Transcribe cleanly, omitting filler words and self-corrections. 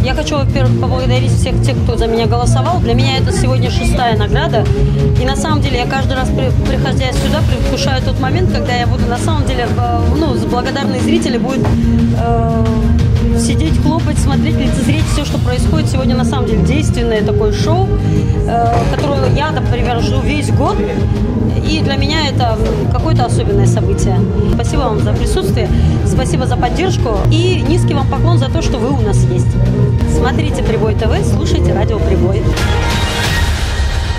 Я хочу, во-первых, поблагодарить всех тех, кто за меня голосовал. Для меня это сегодня 6-я награда. И на самом деле я каждый раз, приходя сюда, предвкушаю тот момент, когда я буду на самом деле, благодарные зрители будут сидеть, хлопать, смотреть, лицезреть все, что происходит. Сегодня на самом деле действенное такое шоу, которое я, например, жду весь год. И для меня это какое-то особенное событие. Спасибо вам за присутствие, спасибо за поддержку и низкий вам поклон за то, что вы у нас есть. Смотрите Прибой ТВ, слушайте радио Прибой.